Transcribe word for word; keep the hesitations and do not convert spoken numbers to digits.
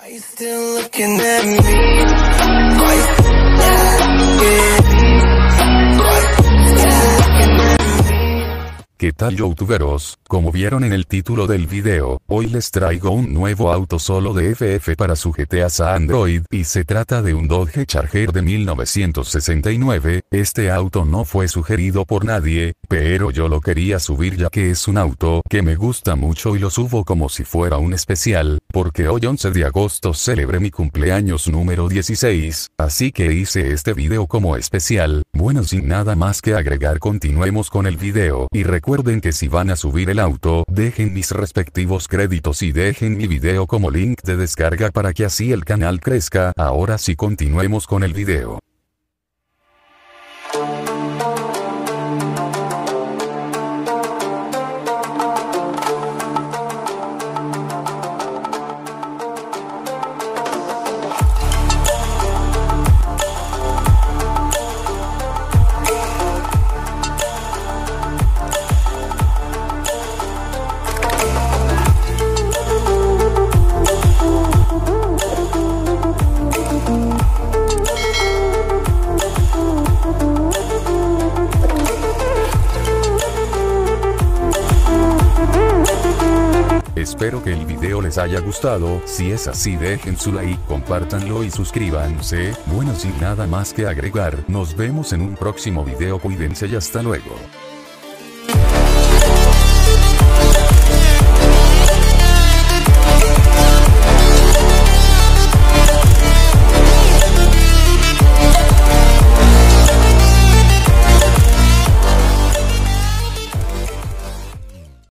you still looking at me? Why you still looking at me? ¿Qué tal, youtuberos? Como vieron en el título del video, hoy les traigo un nuevo auto solo de F F para su G T A Android, y se trata de un Dodge Charger de mil novecientos sesenta y nueve. Este auto no fue sugerido por nadie, pero yo lo quería subir ya que es un auto que me gusta mucho y lo subo como si fuera un especial, porque hoy once de agosto celebré mi cumpleaños número dieciséis, así que hice este video como especial. Bueno, sin nada más que agregar, continuemos con el video, y recuerden que si van a subir el auto, dejen mis respectivos créditos y dejen mi video como link de descarga para que así el canal crezca. Ahora sí, continuemos con el video. Espero que el video les haya gustado. Si es así, dejen su like, compártanlo y suscríbanse. Bueno, sin nada más que agregar, nos vemos en un próximo video. Cuídense y hasta luego.